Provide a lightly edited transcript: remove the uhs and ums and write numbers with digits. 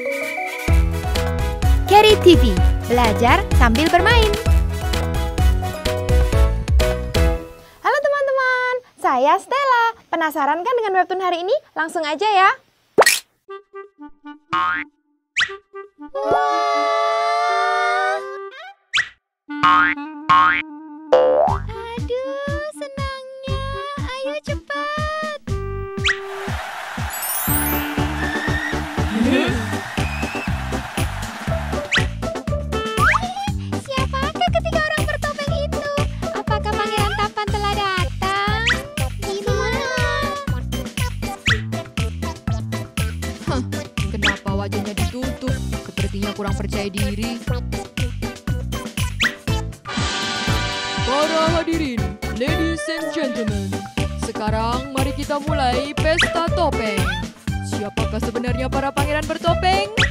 Carry TV, belajar sambil bermain. Halo teman-teman, saya Stella. Penasaran kan dengan webtoon hari ini? Langsung aja ya. Aduh, senangnya. Ayo cepat. Siapakah ketiga orang bertopeng itu? Apakah Pangeran Tampan telah datang? Gimana? Kenapa wajahnya ditutup? Sepertinya kurang percaya diri. Para hadirin, ladies and gentlemen, sekarang mari kita mulai pesta topeng. Siapakah sebenarnya para pangeran bertopeng?